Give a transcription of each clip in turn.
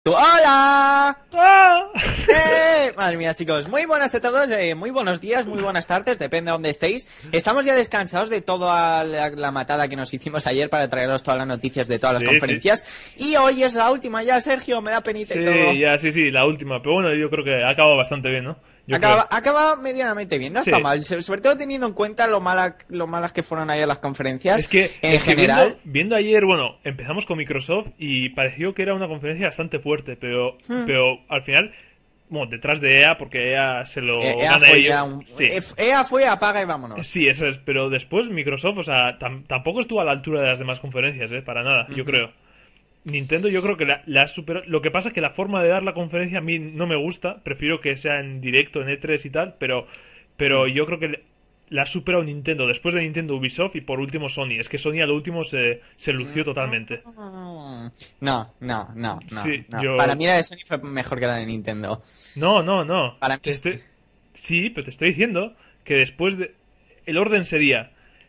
¡Hola! ¡Ah! Madre mía, chicos, muy buenas a todos, muy buenos días, muy buenas tardes, depende de dónde estéis. Estamos ya descansados de toda la matada que nos hicimos ayer para traeros todas las noticias de todas las conferencias. Y hoy es la última ya, Sergio, me da penita y todo. Sí, la última. Pero bueno, yo creo que ha acabado bastante bien, ¿no? Acaba medianamente bien, no está mal, sobre todo teniendo en cuenta lo malas que fueron ayer las conferencias. Es que, en general... viendo ayer, bueno, empezamos con Microsoft y pareció que era una conferencia bastante fuerte, pero al final, bueno, detrás de EA, porque EA se lo EA gana fue ellos. EA fue, apaga y vámonos. Sí, eso es, pero después Microsoft, o sea, tampoco estuvo a la altura de las demás conferencias, para nada, yo creo. Nintendo yo creo que la superó. Lo que pasa es que la forma de dar la conferencia a mí no me gusta. Prefiero que sea en directo, en E3 y tal. Pero yo creo que la ha superado Nintendo. Después de Nintendo, Ubisoft y por último Sony. Es que Sony a lo último se lució totalmente. No. Sí, Para mí la de Sony fue mejor que la de Nintendo. No. Para mí Sí, pero te estoy diciendo que después de... El orden sería...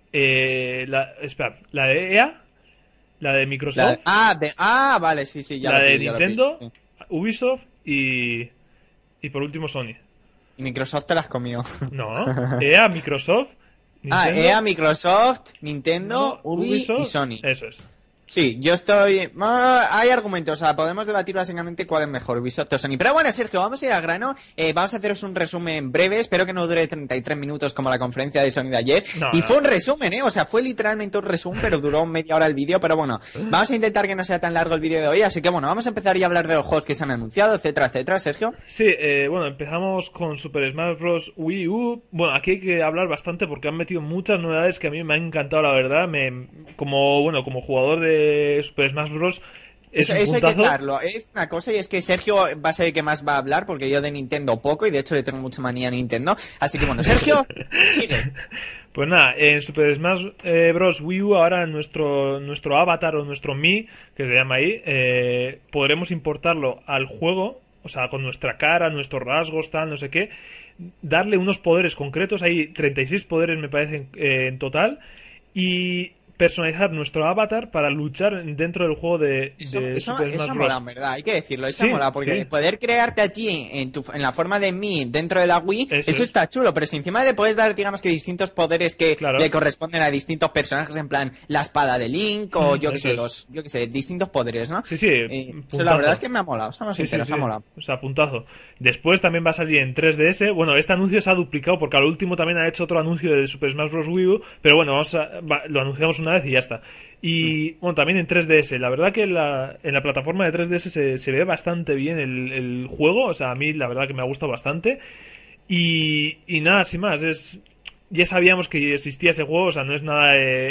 la de EA... La de Microsoft. Vale, sí, ya la lo de vi, Nintendo, sí. Ubisoft y por último Sony. Y Microsoft te las comió. No, EA, Microsoft, Nintendo, EA, Microsoft, Nintendo, Ubisoft y Sony. Eso es. Sí, yo estoy... hay argumentos, o sea, podemos debatir básicamente cuál es mejor, Ubisoft o Sony. Pero bueno, Sergio, vamos a ir al grano. Vamos a haceros un resumen breve, espero que no dure 33 minutos como la conferencia de Sony de ayer. Fue un resumen, o sea, fue literalmente un resumen, pero duró media hora el vídeo. Pero bueno, vamos a intentar que no sea tan largo el vídeo de hoy. Así que bueno, vamos a empezar ya a hablar de los juegos que se han anunciado, etcétera, Sergio. Sí, bueno, empezamos con Super Smash Bros. Wii U. Bueno, aquí hay que hablar bastante porque han metido muchas novedades que a mí me han encantado, la verdad. Como jugador de Super Smash Bros. Eso hay que echarlo. Es una cosa, y es que Sergio va a ser el que más va a hablar, porque yo de Nintendo poco, y de hecho le tengo mucha manía a Nintendo. Así que bueno, Sergio, sigue. Pues nada, en Super Smash Bros. Wii U, ahora nuestro avatar o nuestro Mi, que se llama ahí, podremos importarlo al juego, o sea, con nuestra cara, nuestros rasgos, tal, no sé qué, darle unos poderes concretos, hay 36 poderes me parecen en total, y personalizar nuestro avatar para luchar dentro del juego de Super Smash Bros. Eso mola, en verdad, hay que decirlo, eso mola, porque poder crearte a ti en la forma de mí dentro de la Wii, eso está chulo, pero si encima le puedes dar, digamos que distintos poderes que le corresponden a distintos personajes, en plan la espada de Link o yo que sé, distintos poderes, ¿no? Sí, eso la verdad es que me ha molado, somos sinceros, me ha molado. O sea, puntazo. Después también va a salir en 3DS, bueno, este anuncio se ha duplicado porque al último también ha hecho otro anuncio de Super Smash Bros. Wii U, pero bueno, lo anunciamos una vez y ya está. Y bueno, también en 3DS. La verdad que en la plataforma de 3DS se ve bastante bien el juego. O sea, a mí la verdad que me ha gustado bastante. Y nada, sin más. Ya sabíamos que existía ese juego. O sea, no es nada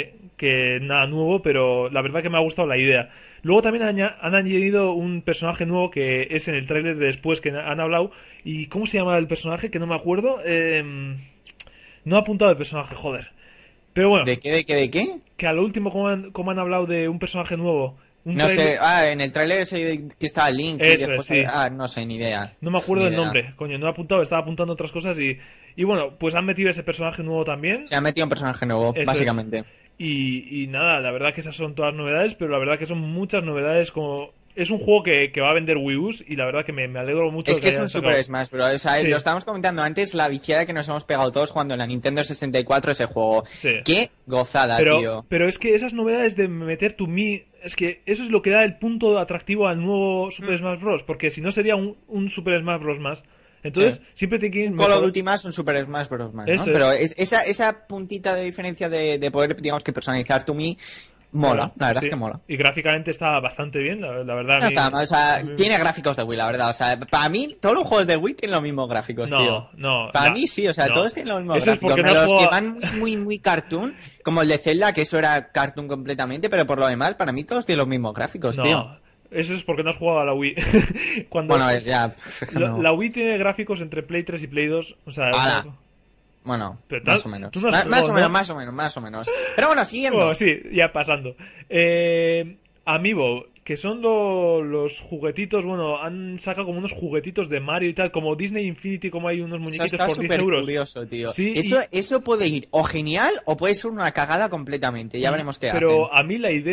nuevo, pero la verdad que me ha gustado la idea. Luego también han añadido un personaje nuevo que es en el tráiler de después que han hablado. ¿Y cómo se llama el personaje? Que no me acuerdo. No he apuntado el personaje, joder. Pero bueno. ¿De qué? Que a lo último, como han hablado de un personaje nuevo. No sé, en el tráiler ese que estaba Link y después... Sí. No sé, ni idea. No me acuerdo del nombre, coño, no he apuntado, estaba apuntando otras cosas y bueno, pues han metido ese personaje nuevo también. Se ha metido un personaje nuevo, básicamente. Y nada, la verdad que esas son todas novedades, pero la verdad que son muchas novedades como... Es un juego que va a vender Wii U y la verdad que me alegro mucho. Es que es un Super Smash Bros. O sea, lo estábamos comentando antes, la viciada que nos hemos pegado todos jugando en la Nintendo 64 ese juego. Sí. ¡Qué gozada, tío! Pero es que esas novedades de meter tu Mi... Es que eso es lo que da el punto atractivo al nuevo Super Smash Bros. Porque si no sería un Super Smash Bros. Más. Entonces, siempre te quieren... Un Call of Duty más, un Super Smash Bros. Más, ¿no? Pero esa puntita de diferencia de poder, digamos que personalizar tu Mi... Mola, la verdad es que mola. Y gráficamente está bastante bien, la verdad. No está mal, o sea, tiene gráficos de Wii, la verdad. O sea, para mí, todos los juegos de Wii tienen los mismos gráficos, tío. Para mí sí, o sea, todos tienen los mismos gráficos. Pero los que van muy cartoon, como el de Zelda, que eso era cartoon completamente, pero por lo demás, para mí todos tienen los mismos gráficos, tío. Eso es porque no has jugado a la Wii. Bueno, ya... La Wii tiene gráficos entre Play 3 y Play 2, o sea... Bueno, más o menos. Más o menos. Pero bueno, siguiendo. Bueno, sí, ya pasando. Amiibo, que son los juguetitos, bueno, han sacado como unos juguetitos de Mario y tal, como Disney Infinity, como hay unos muñequitos por 10 euros. Curioso, tío. Sí, eso puede ir o genial o puede ser una cagada completamente, ya veremos qué hacen. Pero a mí la idea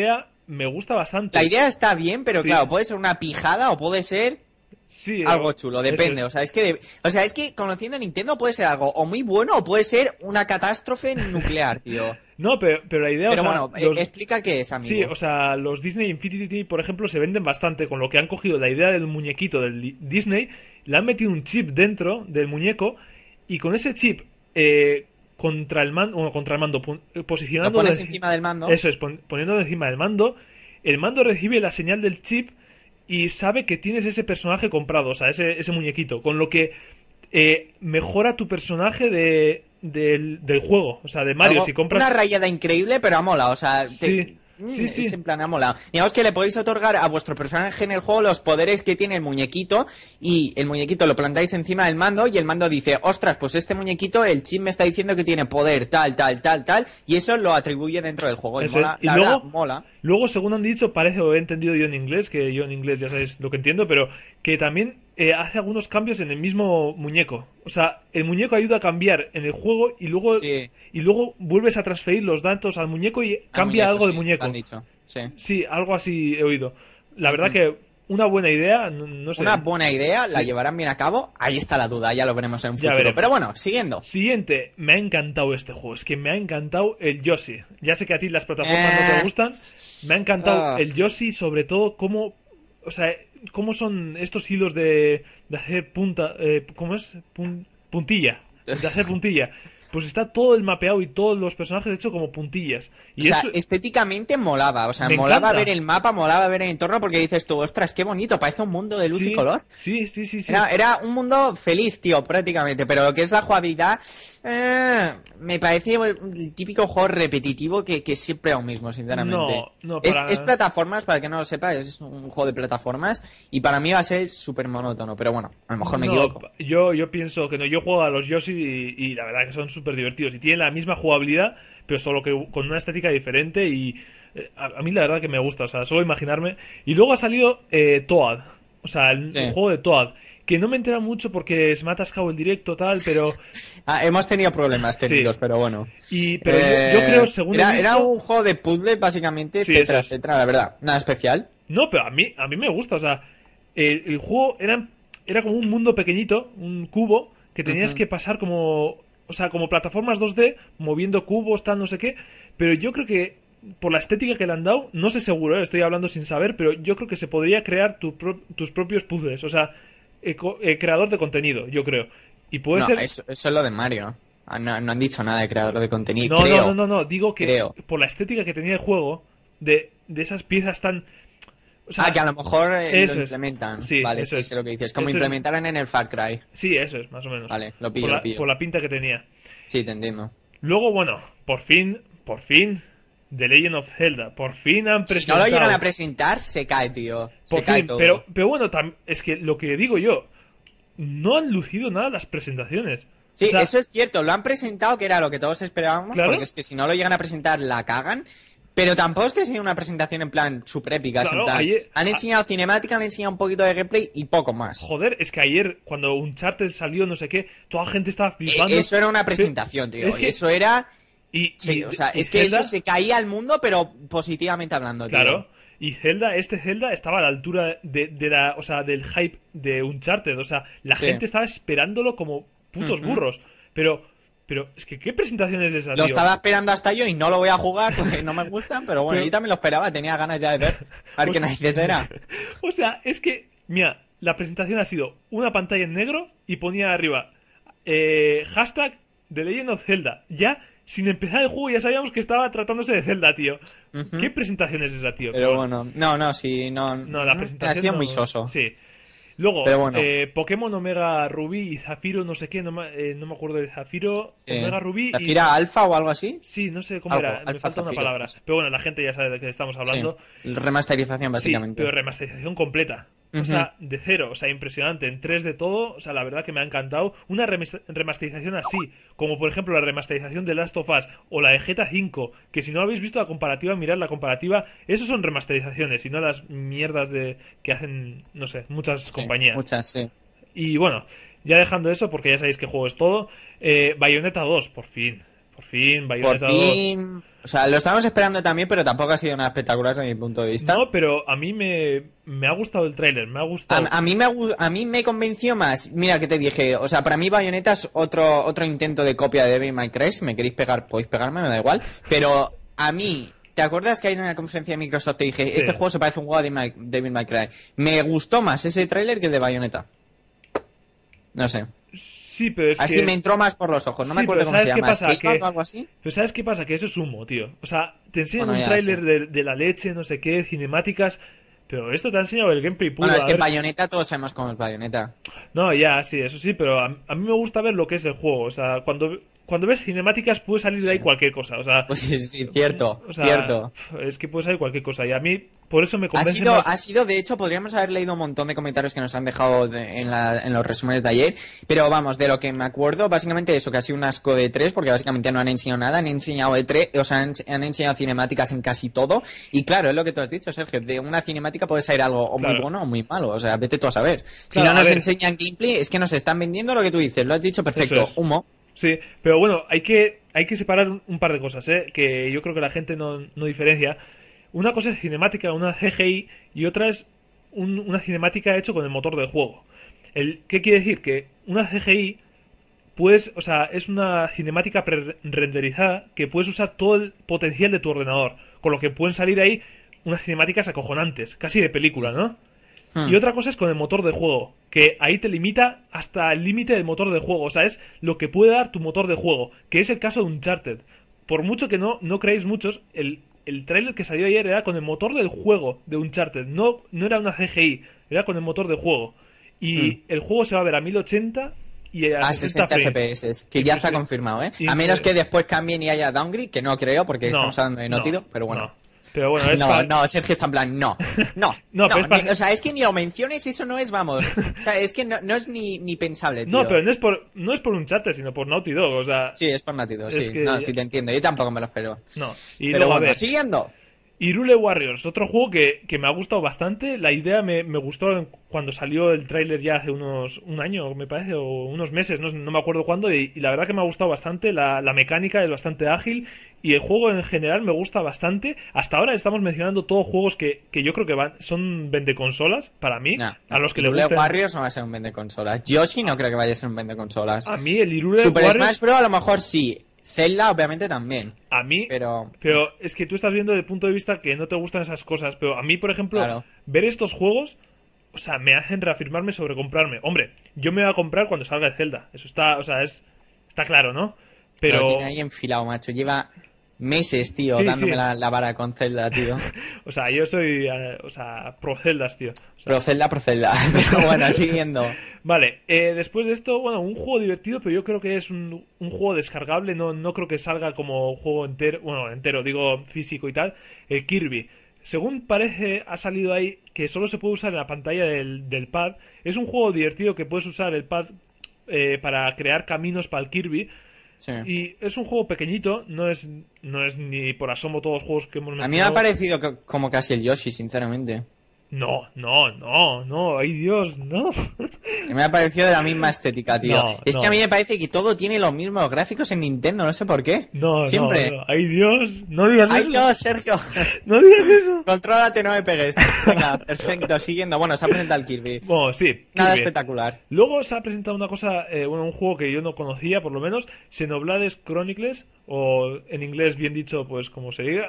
me gusta bastante. La idea está bien, pero Sí. claro, puede ser una pijada o puede ser Sí, algo chulo, depende. eso O sea, es que conociendo a Nintendo puede ser algo o muy bueno o puede ser una catástrofe nuclear, tío. No, pero la idea, Pero o sea, bueno, los- explica qué es, amigo. sí, o sea, los Disney Infinity, por ejemplo, se venden bastante con lo que han cogido la idea del muñequito del Disney, le han metido un chip dentro del muñeco y con ese chip contra el mando, Lo posicionando pones encima del mando. eso es, poniéndolo encima del mando, el mando recibe la señal del chip y sabe que tienes ese personaje comprado, o sea, ese muñequito, con lo que mejora tu personaje del juego, o sea, de Mario. Algo- Si compras... Una rayada increíble, pero ha molado. O sea, Sí, sí, es sí. en plan, ha molado. Digamos que le podéis otorgar a vuestro personaje en el juego los poderes que tiene el muñequito y el muñequito lo plantáis encima del mando y el mando dice, ostras, pues este muñequito, el chip me está diciendo que tiene poder tal, tal, tal, tal, y eso lo atribuye dentro del juego. Y Eso mola, es. Y la luego- verdad, mola. Luego, según han dicho, parece, o he entendido yo en inglés, que yo en inglés ya sabéis lo que entiendo, pero que también hace algunos cambios en el mismo muñeco. O sea, el muñeco ayuda a cambiar en el juego Sí. y luego vuelves a transferir los datos al muñeco y cambia algo sí, del muñeco. lo han dicho, sí. Sí, algo así he oído. La verdad que una buena idea, no sé. Una buena idea, la Sí. llevarán bien a cabo. Ahí está la duda, ya lo veremos en un Ya futuro. veremos. Pero bueno, siguiendo. Siguiente, me ha encantado este juego. Es que me ha encantado el Yoshi. Ya sé que a ti las plataformas no te gustan. Me ha encantado el Yoshi, sobre todo cómo, o sea, cómo son estos hilos de hacer punta, ¿cómo es? Puntilla, de hacer puntilla. Pues está todo el mapeado y todos los personajes hechos como puntillas. Y O sea, eso, estéticamente molaba, o sea, Me molaba encanta. ver el mapa, molaba ver el entorno porque dices tú, ostras, qué bonito, parece un mundo de luz y sí, color. sí, sí, sí, sí. Era un mundo feliz, tío, prácticamente, pero lo que es la jugabilidad, me parece el típico juego repetitivo que siempre es lo mismo, sinceramente. No, es, para- es plataformas, para el que no lo sepa, es un juego de plataformas y para mí va a ser súper monótono, pero bueno, a lo mejor me No, equivoco. yo pienso que no. Yo juego a los Yoshi y la verdad que son súper divertidos. Y tienen la misma jugabilidad, pero solo que con una estética diferente. Y a mí la verdad que me gusta. O sea, solo imaginarme. Y luego ha salido Toad. O sea, el Sí. juego de Toad. Que no me entera mucho porque se me ha atascado el directo, tal, pero. Hemos tenido problemas técnicos, Sí. pero bueno. Pero yo creo, según he era visto- un juego de puzzle, básicamente, Sí, etcétera, eso es. etcétera, la verdad. Nada especial. No, pero a mí me gusta, o sea, el juego era como un mundo pequeñito, un cubo, que tenías que pasar como, o sea, como plataformas 2D, moviendo cubos, tal, no sé qué, pero yo creo que por la estética que le han dado, no sé seguro, estoy hablando sin saber, pero yo creo que se podría crear tus propios puzzles, o sea, creador de contenido, yo creo. Y puede No, ser... eso es lo de Mario. No han dicho nada de creador de contenido. No, creo. no, digo que Creo. por la estética que tenía el juego, de esas piezas tan... O sea, Que a lo mejor eso lo es. implementan. Sí, Vale, eso sí es. sé lo que dices. Como Eso es. implementaran en el Far Cry. sí, eso es, más o menos. Vale, lo pillo, por la, lo pillo. por la pinta que tenía. Sí, te entiendo. Luego, bueno, por fin, The Legend of Zelda. Por fin han Si no presentado. lo llegan a presentar, se cae, tío. Se por cae fin, todo. pero bueno, es que lo que digo yo, no han lucido nada las presentaciones. Sí, O sea, eso es cierto. Lo han presentado, que era lo que todos esperábamos. Claro. Porque es que si no lo llegan a presentar, la cagan. Pero tampoco es que sea una presentación en plan super épica. Claro, en plan, ayer- han enseñado cinemática, han enseñado un poquito de gameplay y poco más. Joder, es que ayer, cuando Uncharted salió, no sé qué, toda la gente estaba flipando. Eso era una presentación, tío. Es que- Eso era... Y, Sí, y- o sea, y es que Zelda, eso se caía al mundo, pero positivamente hablando, tío. Claro. Y Zelda, Zelda estaba a la altura o sea, del hype de Uncharted. O sea, la Sí. gente estaba esperándolo como putos burros. Pero es que, ¿qué presentación es esa, Lo tío? estaba esperando hasta yo y no lo voy a jugar porque no me gustan, pero bueno, Pero- yo también lo esperaba, tenía ganas ya de ver. A ver qué Pues- narices era. O sea, es que, mira, la presentación ha sido una pantalla en negro y ponía arriba hashtag The Legend of Zelda. Ya, sin empezar el juego, ya sabíamos que estaba tratándose de Zelda, tío. ¿Qué presentación es esa, tío? Pero bueno, sí, no. No, la presentación ha sido no- muy soso. Sí. Luego, Pero bueno. Pokémon Omega Rubí y Zafiro, no sé qué, no me acuerdo de Zafiro, Sí. Omega Rubí y... ¿Zafira Alfa o algo así? Sí, no sé cómo Algo, era, me Alfa falta una Zafiro, palabra. no sé. Pero bueno, la gente ya sabe de qué estamos hablando. Sí. Remasterización, Sí, básicamente. pero remasterización completa. O sea, de cero, o sea, impresionante. En 3 de todo, o sea, la verdad que me ha encantado. Una remasterización así, como por ejemplo la remasterización de Last of Us o la de GTA V, que si no habéis visto la comparativa, mirad la comparativa. Esos son remasterizaciones y no las mierdas que hacen, no sé, muchas Sí, compañías. Muchas, sí. Y bueno, ya dejando eso, porque ya sabéis que juego es todo. Bayonetta 2, por fin. Por fin, Por Bayonetta 2. fin. O sea, lo estábamos esperando también, pero tampoco ha sido nada espectacular desde mi punto de vista. No, pero a mí me ha gustado el tráiler, me ha gustado. A mí me convenció más. Mira que te dije, o sea, para mí Bayonetta es otro intento de copia de Devil May Cry. Si me queréis pegar, podéis pegarme, me da igual. Pero a mí, ¿te acuerdas que hay una conferencia de Microsoft te dije, Sí. este juego se parece a un juego de Devil May Cry? Me gustó más ese tráiler que el de Bayonetta. No sé. Sí, pero es Así que... me entró más por los ojos. No me Sí, acuerdo pero cómo se ¿sabes qué llama. pasa? ¿Scalebound Que- o algo así? Pero ¿sabes qué pasa? Que eso es humo, tío. O sea, te enseñan Bueno, un ya, tráiler sí. de la leche, no sé qué, cinemáticas, pero esto te ha enseñado el gameplay puro. Bueno, es a que ver- Bayonetta todos sabemos cómo es Bayonetta. No, ya, sí, eso sí, pero a mí me gusta ver lo que es el juego. O sea, cuando ves cinemáticas puede salir de ahí cualquier cosa. O sea, Pues sí, sí, cierto, o sea, cierto. es que puede salir cualquier cosa. Y a mí, por eso me Ha convence sido, más... ha sido, de hecho, podríamos haber leído un montón de comentarios que nos han dejado en los resúmenes de ayer, pero vamos, de lo que me acuerdo, básicamente eso, que ha sido un asco de 3, porque básicamente no han enseñado nada, han enseñado E3, o sea, han enseñado cinemáticas en casi todo, y claro, es lo que tú has dicho, Sergio, de una cinemática puede salir algo o muy Claro. bueno o muy malo, o sea, vete tú a saber. Si Claro, no a nos ver. enseñan gameplay, es que nos están vendiendo lo que tú dices, lo has dicho perfecto, Eso es. humo. Sí, pero bueno, hay que separar un par de cosas, que yo creo que la gente no diferencia. Una cosa es cinemática, una CGI, y otra es una cinemática hecho con el motor del juego. ¿Qué quiere decir? Que una CGI o sea, es una cinemática renderizada que puedes usar todo el potencial de tu ordenador, con lo que pueden salir ahí unas cinemáticas acojonantes, casi de película, ¿no? Y otra cosa es con el motor de juego, que ahí te limita hasta el límite del motor de juego, o sea, es lo que puede dar tu motor de juego, que es el caso de Uncharted. Por mucho que no creáis muchos, el tráiler que salió ayer era con el motor del juego de Uncharted, no era una CGI, era con el motor de juego. Y el juego se va a ver a 1080 y a A 60 60 frames. FPS, que ya está Inclusive- confirmado, ¿eh? A inclusive- menos que después cambien y haya downgrade, que no creo, porque No, estamos hablando de Naughty Dog, pero bueno. no. Pero bueno, es No, Sergio está en plan, no, No, pero es para- o sea, es que ni lo menciones, eso no es, vamos, o sea, es que no es ni pensable, tío. No, pero no es por Uncharted, sino por Naughty Dog, o sea... Sí, es por Naughty Dog, Es sí, que- no, sí te entiendo, yo tampoco me lo espero. No, y Pero luego, a bueno, ver, siguiendo. Hyrule Warriors, otro juego que me ha gustado bastante. La idea me gustó cuando salió el tráiler ya hace un año, me parece, o unos meses, no me acuerdo cuándo, y la verdad que me ha gustado bastante. La mecánica es bastante ágil y el juego en general me gusta bastante. Hasta ahora estamos mencionando todos juegos que yo creo que son vendeconsolas para mí, No, a los que le Hyrule gusten. Warriors no va a ser un vende consolas. Yoshi no creo que vaya a ser un vende consolas. A mí el Hyrule Super Warriors, Smash Bros. A lo mejor sí. Zelda obviamente también. a mí Pero es que tú estás viendo desde el punto de vista que no te gustan esas cosas. Pero a mí, por ejemplo, Claro. ver estos juegos, o sea, me hacen reafirmarme sobre comprarme. Hombre, yo me voy a comprar cuando salga el Zelda. Eso está, o sea, está claro, ¿no? lo Pero, tiene ahí enfilado, macho. Lleva meses, tío, Sí, dándome sí. la vara con Zelda, tío. o sea, yo soy, o sea, pro Zeldas, tío. O sea, Pro Zelda. Pero bueno, siguiendo. vale, después de esto, bueno, un juego divertido, pero yo creo que es un juego descargable, no creo que salga como juego entero, bueno, entero, digo físico y tal, el Kirby. Según parece, ha salido ahí que solo se puede usar en la pantalla del pad. Es un juego divertido que puedes usar el pad para crear caminos para el Kirby. Sí. Y es un juego pequeñito, no es ni por asomo todos los juegos que hemos A mí me ha mencionado. parecido como casi el Yoshi, sinceramente. No, ay Dios, no. Que me ha parecido de la misma estética, tío. No, Es no. que a mí me parece que todo tiene los mismos gráficos en Nintendo, no sé por qué. No, Siempre. no, ay Dios, no digas ¡Ay, eso. Dios, Sergio! No digas eso. Contrólate, no me pegues. Venga, perfecto, siguiendo. Bueno, se ha presentado el Kirby. Bueno, sí. Nada Kirby. espectacular. Luego se ha presentado una cosa, un juego que yo no conocía, por lo menos, Xenoblade Chronicles, o en inglés bien dicho, pues como se diga.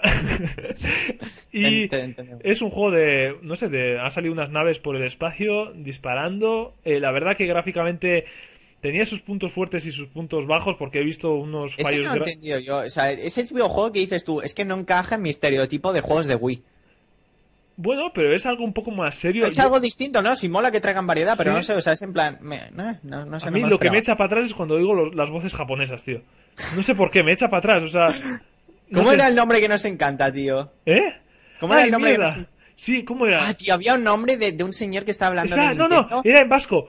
y Entendemos. es un juego no sé, han salido unas naves por el espacio disparando. La verdad que gráficamente tenía sus puntos fuertes y sus puntos bajos, porque he visto unos Ese fallos. no lo he entendido yo. O sea, ese videojuego que dices tú, es que no encaja en mi estereotipo de juegos de Wii. Bueno, pero es algo un poco más serio. Es algo distinto, ¿no? Si mola que traigan variedad, pero Sí. no sé, o sea, es en plan... no sé, A no mí me lo que me esperaba. echa para atrás es cuando oigo las voces japonesas, tío. No sé por qué, me echa para atrás, o sea... no ¿Cómo sé. era el nombre que nos encanta, tío? ¿Eh? ¿Cómo era Ay, el nombre que mierda. nos... Sí, ¿cómo era? Ah, tío, había un nombre de un señor que estaba hablando Espera, de no, Nintendo. era en vasco.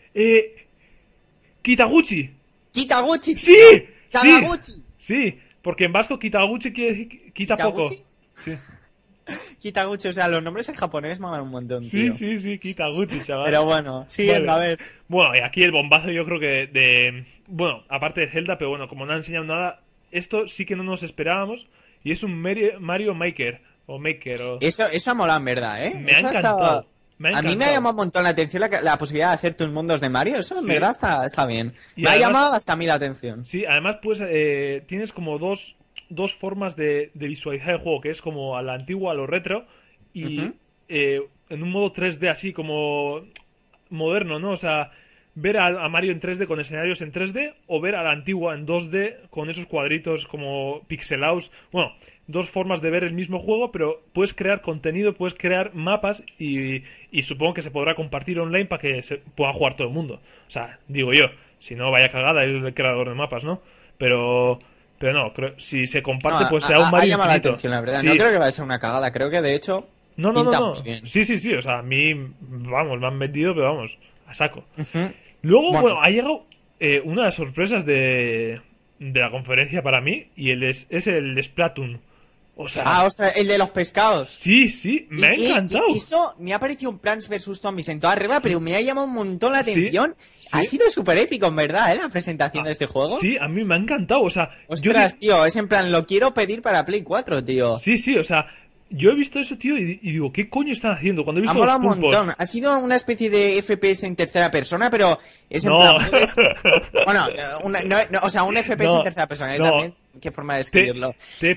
Kitaguchi. Kitaguchi, Sí, tío. sí. Kagaguchi. Sí, porque en vasco Kitaguchi quiere decir quita poco. ¿Kitaguchi? Sí, Kitaguchi, o sea, los nombres en japonés molan un montón, tío. sí, Kitaguchi, chaval. Pero bueno, siguiendo, Vale. a ver. Bueno, y aquí el bombazo yo creo que bueno, aparte de Zelda, pero bueno, como no han enseñado nada, esto sí que no nos esperábamos y es un Mario Maker o Maker o... Eso ha molado en verdad, ¿eh? Me Eso ha encantado. A mí me ha llamado un montón la atención la posibilidad de hacer tus mundos de Mario. Eso en Sí. verdad está bien. Y Me ha además- llamado hasta a mí la atención. Sí, además pues tienes como dos formas de visualizar el juego, que es como a la antigua, a lo retro, y Ujú. en un modo 3D así como moderno, ¿no? O sea, ver a Mario en 3D con escenarios en 3D o ver a la antigua en 2D con esos cuadritos como pixelados. Bueno, dos formas de ver el mismo juego, pero puedes crear contenido, puedes crear mapas y supongo que se podrá compartir online para que se pueda jugar todo el mundo. O sea, digo yo, si no vaya cagada el creador de mapas, ¿no? Pero no, si se comparte, No, pues será un Mario llama la infinito. atención, la verdad. Sí. No creo que vaya a ser una cagada. Creo que de hecho No. pinta muy bien. Sí, o sea, a mí, vamos, me han vendido, pero vamos, a saco. Ujú. Luego, Bueno. bueno, ha llegado una de las sorpresas de la conferencia para mí, y es el Splatoon. O sea, Ostras, el de los pescados. sí, me ha encantado. Y eso me ha parecido un Plants vs Zombies en toda regla, pero me ha llamado un montón la Sí, atención. Ha sí. sido súper épico, en verdad, la presentación de este juego. Sí, a mí me ha encantado, o sea, Ostras, tío, es en plan, lo quiero pedir para Play 4, tío. Sí, o sea, yo he visto eso, tío, y digo, ¿qué coño están haciendo? Cuando he Ha visto molado los un pulpos. montón. Ha sido una especie de FPS en tercera persona, pero es en No. plan... Bueno, o sea, un FPS No, en tercera persona, no. también. ¿Qué forma de describirlo?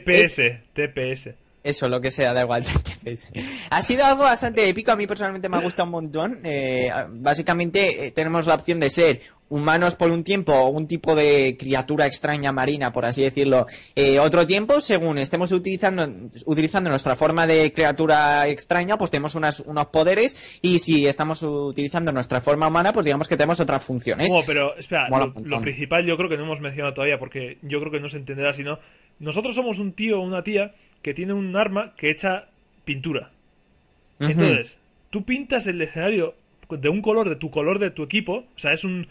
TPS. Eso, lo que sea, da igual. Ha sido algo bastante épico, a mí personalmente me ha gustado un montón. Básicamente tenemos la opción de ser humanos por un tiempo, o un tipo de criatura extraña marina, por así decirlo, otro tiempo, según estemos utilizando nuestra forma de criatura extraña, pues tenemos unos poderes, y si estamos utilizando nuestra forma humana, pues digamos que tenemos otras funciones. No, pero espera, Mola un lo montón. principal yo creo que no hemos mencionado todavía, porque yo creo que no se entenderá si no. Nosotros somos un tío o una tía que tiene un arma que echa pintura. Ujú. Entonces, tú pintas el escenario de un color de tu equipo, o sea, es un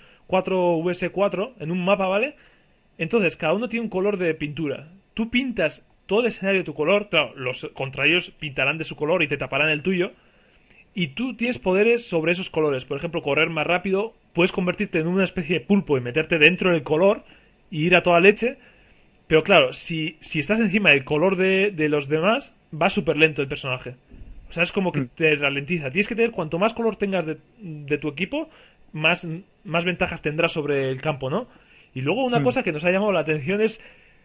4vs4 en un mapa, ¿vale? Entonces, cada uno tiene un color de pintura. Tú pintas todo el escenario de tu color, claro, los contrarios pintarán de su color y te taparán el tuyo, y tú tienes poderes sobre esos colores. Por ejemplo, correr más rápido, puedes convertirte en una especie de pulpo y meterte dentro del color y ir a toda leche. Pero claro, si estás encima del color de los demás, va súper lento el personaje. O sea, es como que te ralentiza. Tienes que tener, cuanto más color tengas de tu equipo, más ventajas tendrás sobre el campo, ¿no? Y luego una cosa que nos ha llamado la atención es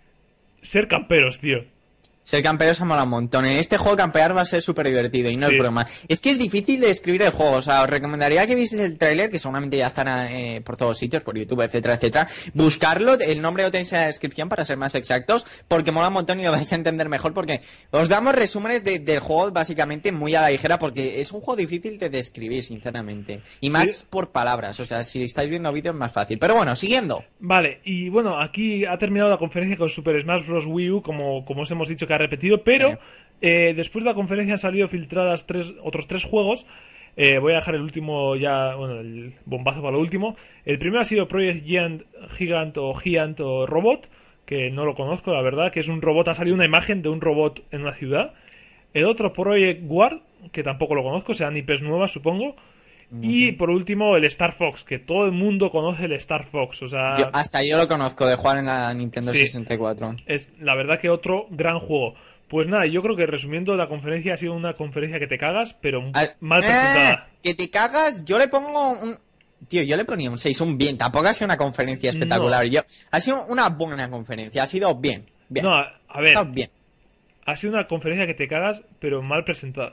ser camperos, tío. Ser campero se mola un montón. En este juego campear va a ser súper divertido y no Sí. es broma. Es que es difícil de describir el juego. O sea, os recomendaría que vieseis el tráiler, que seguramente ya estará por todos sitios, por YouTube, etcétera, etcétera. Buscarlo, el nombre lo tenéis en la descripción para ser más exactos, porque mola un montón y lo vais a entender mejor, porque os damos resúmenes del juego básicamente muy a la ligera, porque es un juego difícil de describir, sinceramente. Y más Sí. por palabras. O sea, si estáis viendo vídeos es más fácil. Pero bueno, siguiendo. Vale, y bueno, aquí ha terminado la conferencia con Super Smash Bros. Wii U, como os hemos dicho que ha repetido, pero después de la conferencia han salido filtradas otros tres juegos. Voy a dejar el último ya, bueno, el bombazo para lo último. El primero ha sido Project Gigant o Robot, que no lo conozco, la verdad, que es un robot, ha salido una imagen de un robot en una ciudad. El otro, Project Guard, que tampoco lo conozco, sean IPs nuevas, supongo. Y por último, el Star Fox, que todo el mundo conoce el Star Fox. O sea, Hasta yo lo conozco de jugar en la Nintendo Sí. 64. es la verdad que otro gran juego. Pues nada, yo creo que resumiendo la conferencia ha sido una conferencia que te cagas, pero mal presentada. Que te cagas, yo le pongo un... Tío, yo le ponía un 6, un bien. Tampoco ha sido una conferencia espectacular. Ha sido una buena conferencia, ha sido bien. No, a ver, Ha estado bien. ha sido una conferencia que te cagas, pero mal presentada.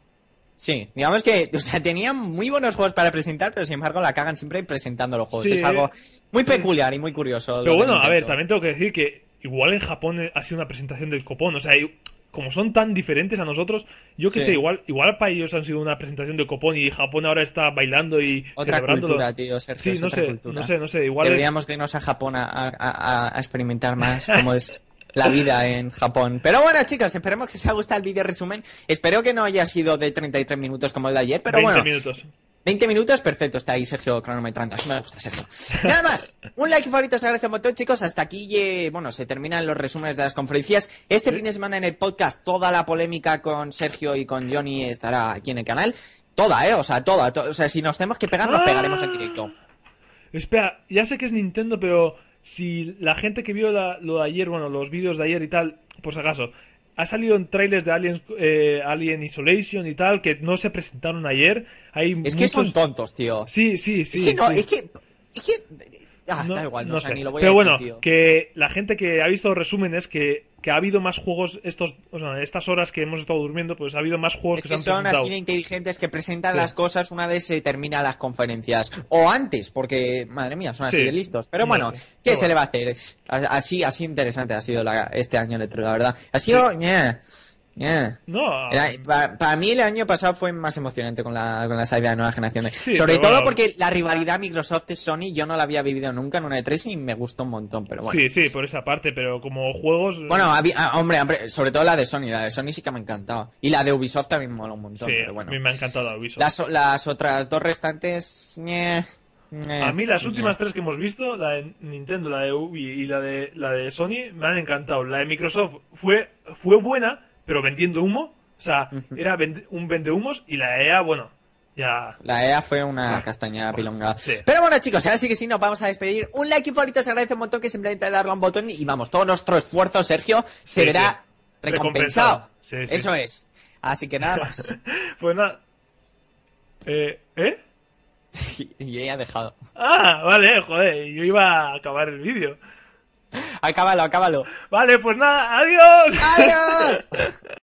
Sí, digamos que, o sea, tenían muy buenos juegos para presentar, pero sin embargo la cagan siempre presentando los juegos. Sí. Es algo muy peculiar y muy curioso. Pero lo de bueno, a ver, Nintendo. también tengo que decir que igual en Japón ha sido una presentación del copón. O sea, como son tan diferentes a nosotros, yo que Sí. sé, igual para ellos han sido una presentación del copón y Japón ahora está bailando y Otra celebrándolo. cultura, tío, Sergio. Sí, es no otra sé, cultura. no sé, igual Deberíamos de irnos a Japón a experimentar más cómo es la vida en Japón. Pero bueno, chicos, esperemos que os haya gustado el vídeo resumen. Espero que no haya sido de 33 minutos como el de ayer, pero 20 bueno. minutos. 20 minutos, perfecto, está ahí Sergio cronometrando. Así me gusta, Sergio. Nada más, un like y favorito, se agradece un montón, chicos. Hasta aquí, bueno, se terminan los resúmenes de las conferencias. Este fin de semana en el podcast, toda la polémica con Sergio y con Johnny estará aquí en el canal. Toda, o sea, toda. O sea, si nos tenemos que pegar, nos pegaremos en directo. Espera, ya sé que es Nintendo, pero si la gente que vio lo de ayer, bueno, los vídeos de ayer y tal, por si acaso, ha salido en trailers de Alien Isolation y tal, que no se presentaron ayer. Hay Es que son tontos, tío. Sí. Es que no, sí. es que... No, da igual, no o sea, sé. ni lo voy Pero a bueno, decir, tío. que la gente que ha visto los resúmenes, que ha habido más juegos estas horas que hemos estado durmiendo, pues ha habido más juegos Es que que se han son presentado. así de inteligentes que presentan Sí. las cosas una vez se terminan las conferencias. O antes, porque, madre mía, son así Sí. de listos. Pero No bueno, sé. ¿qué Pero se bueno. le va a hacer? Así interesante ha sido este año electro, la verdad. Ha sido... No, Para mí el año pasado fue más emocionante con la salida de nueva generación. Sí, Sobre pero todo bueno. porque la rivalidad Microsoft-Sony yo no la había vivido nunca en una E3 y me gustó un montón, pero bueno. sí, por esa parte, pero como juegos... Bueno, hombre, sobre todo la de Sony sí que me ha encantado. Y la de Ubisoft también mola un montón, sí, pero bueno. a mí me ha encantado Ubisoft. Las otras dos restantes... A mí las últimas tres que hemos visto, la de Nintendo, la de Ubi y la de Sony, me han encantado. La de Microsoft fue buena, pero vendiendo humo. O sea, era un vendehumos, y la de EA, bueno, ya... La EA fue una castaña pilonga. Sí. Pero bueno, chicos, ahora sí que sí, nos vamos a despedir. Un like y favorito se agradece un montón, que simplemente darle a un botón y vamos, todo nuestro esfuerzo, Sergio, se Sí, verá sí. recompensado. Sí. Eso es. Así que nada más. Pues nada... Y ella ha dejado. Ah, vale, joder, yo iba a acabar el vídeo. Acábalo. Vale, pues nada, adiós. ¡Adiós!